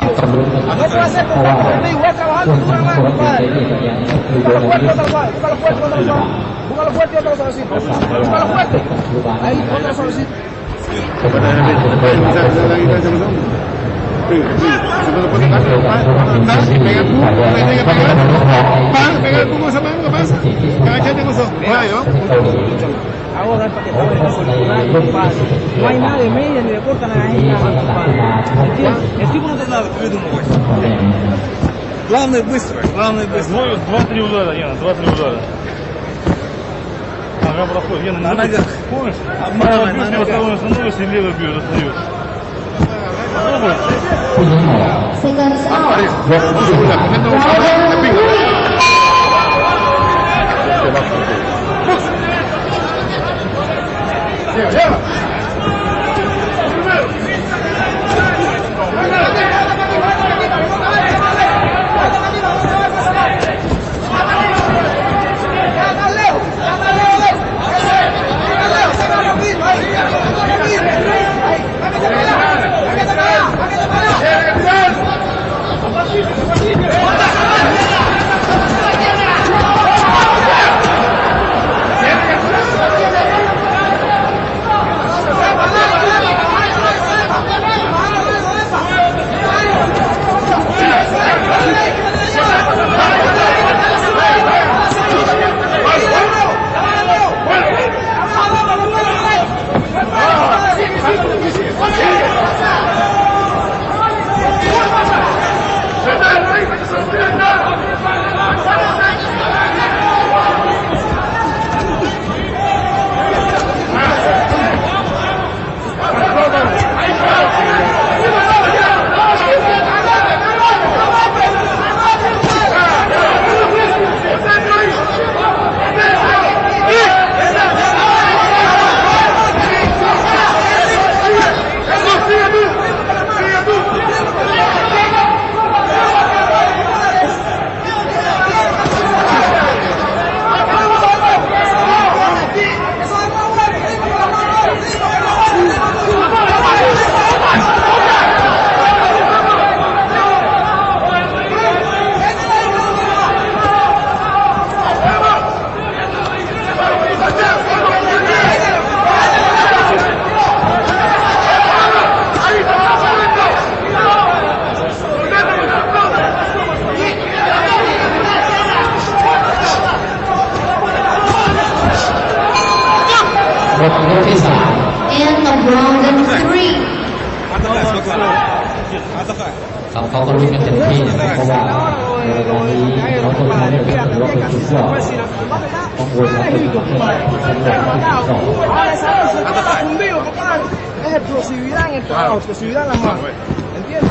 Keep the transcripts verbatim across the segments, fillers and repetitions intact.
No se va a hacer conmigo, voy a trabajar con tu hermano, compadre. Búscalo fuerte, otra suave, búscalo fuerte, otra suave. Búscalo fuerte y otro suavecito. Búscalo fuerte. Ahí, otro suavecito. Ahora para que compadre. No hay nada de media ni de corta nada ahí, nada, ¿entiendes? El tipo no te da придумывать. Главное быстро, главное быстро. Ну, два-три удара, Яна, два-три удара. Ага, проходит. Яна, на ногах. Помнишь? Обманывай, на ногах. Осторожно становишься и левый бьет, достаешь. Попробуй. Seconds out. And of round three. เขาเขาก็รู้กันเต็มที่นะครับเพราะว่าในรายการนี้เขาต้องทำให้เป็นถือว่าเป็นสุดยอดต้องโวยเขาเป็นคนที่เป็นแบบที่สุดยอด Ahora esa vez está confundido, compadre. Es explosividad en el trabajo, explosividad en las manos. ¿Entiendes?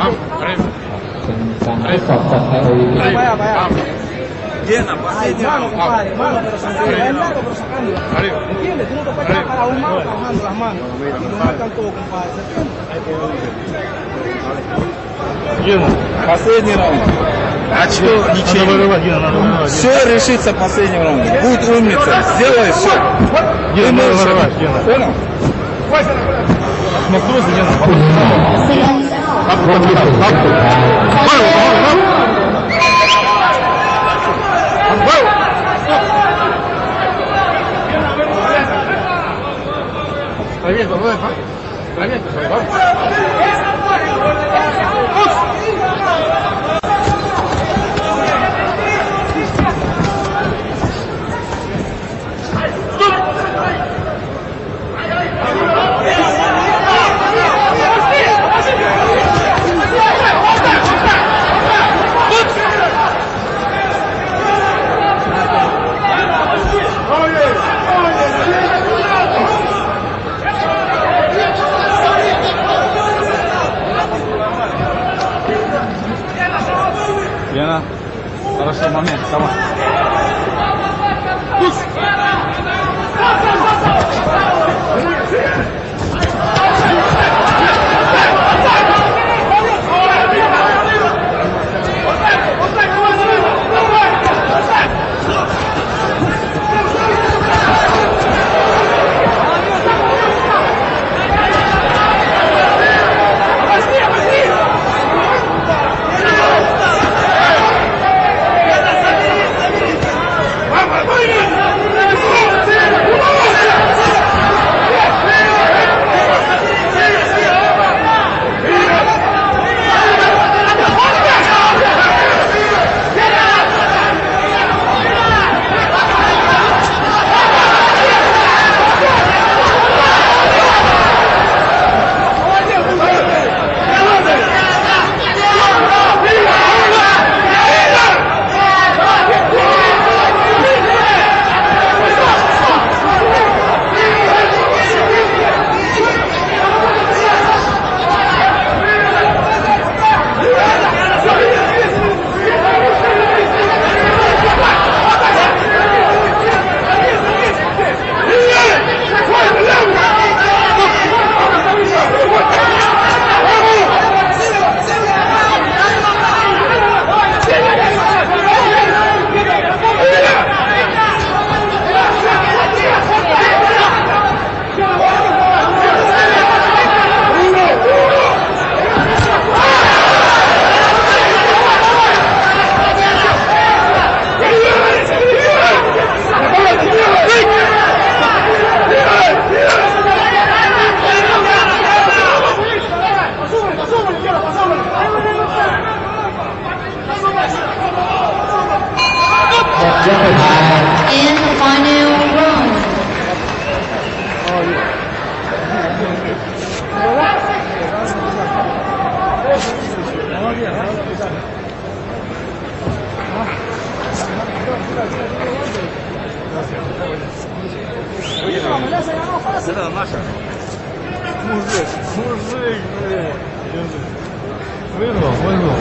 เป็นการทดสอบจากไทยโอลิมปิก Vaya, vaya. Llena, Ay, mano, compadre, mano, pero sacando, es largo, pero sacando. ¿Entiendes? Tú no te puedes quedar para un mano trabajando las manos. Y no marcan todo, compadre, ¿se entiende? Гена, Последний раунд. А что, надо ничего? вырывать, Гена, надо вырывать. Все решится в последнем раунде. Будь умница, сделай все. Гена, надо вырывать, Гена. Понял? Смотрю, Гена. Seconds Проверь, давай, проверь, давай. Лена, хороший момент, давай. ยกสุดท้าย In the final round. Это наша. Мужик, мужик, блядь. Вызвал, вызвал.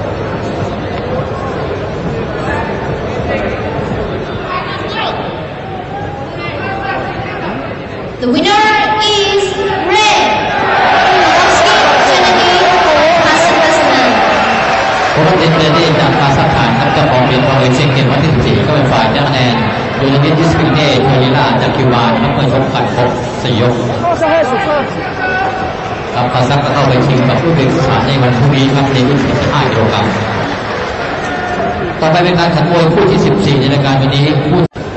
The winner is red. Gennady Golovkin. โคราชเดนเดนจากคาซัคสถานครับเจ้าของเหรียญทองเอเชียนเกมวันที่สิบสี่ก็เป็นฝ่ายได้คะแนนโดยนิดิสกิเน่เทลิลาจากคิวบานครับเมื่อชกขัดครบสี่ยกครับคาซัคก็เข้าไปชิงกับผู้เป็นสถานในวันพรุ่งนี้ครับในรุ่นสี่สิบห้ากิโลกรัมต่อไปเป็นการขันมวยคู่ที่สิบสี่ในรายการวันนี้คู่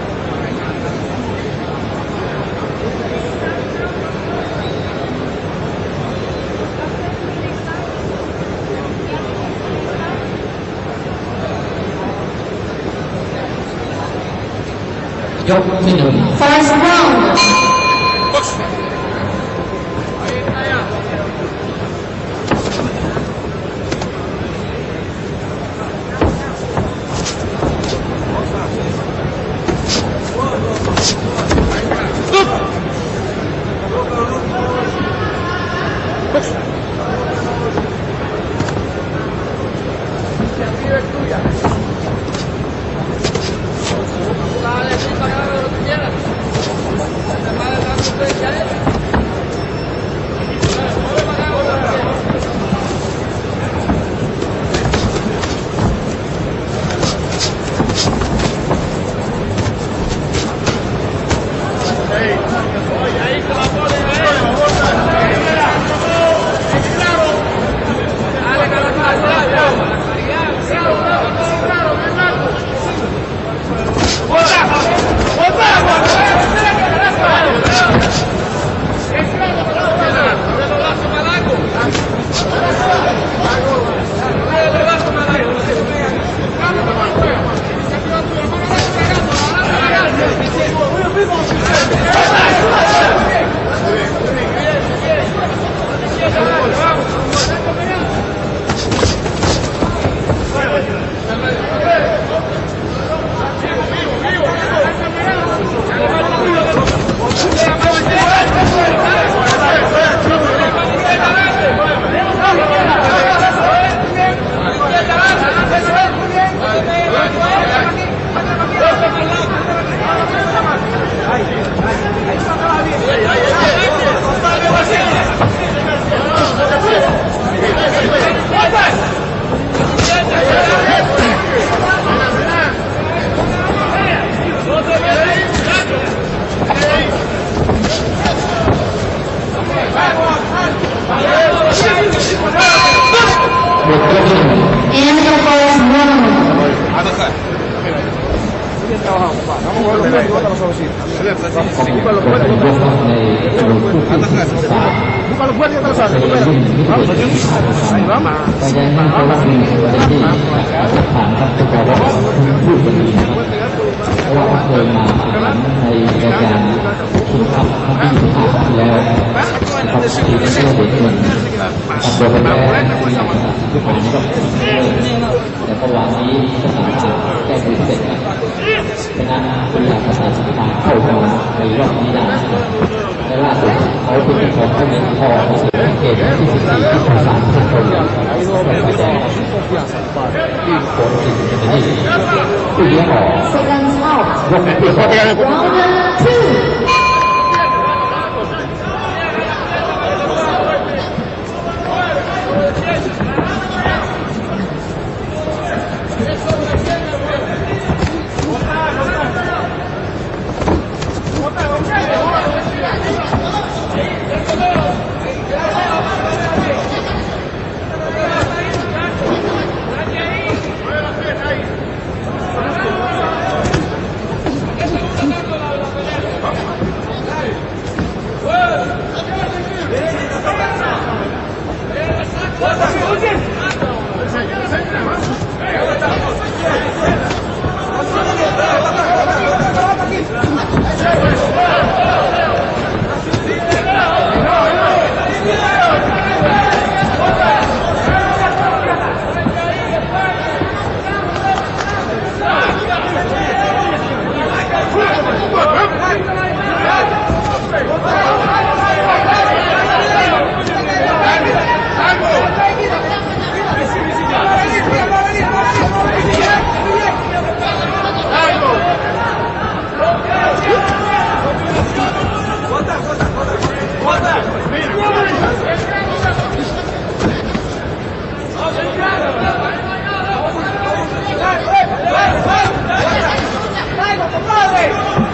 ยกที่หนึ่ง First round. Bukan buat yang terasa. Bukan. Lama. ก็ยังไม่รู้ว่ามีประเด็นที่สถานครับตัวเราพูดกันดีเพราะว่าเขาเคยมาในรายการคุณทำครั้งที่ห้าแล้วนะครับที่ได้เชื่อเด็กคนตัดตัวไปแล้วทุกคนก็แต่ประวัตินี้สถานการณ์แก้ไขเสร็จชนะคุณอยากประชาสัมพันธ์เข้ามาในรอบนี้ได้และล่าสุดเขาเป็นของผู้มีพอในเขตที่สิบสี่ที่ประสานทุกคนไปแจ้งที่โคตรจริงจะดีผู้เลี้ยงออก Seconds out. ยกเปลี่ยนเข้าไปกัน Round two. Thank you. compadre.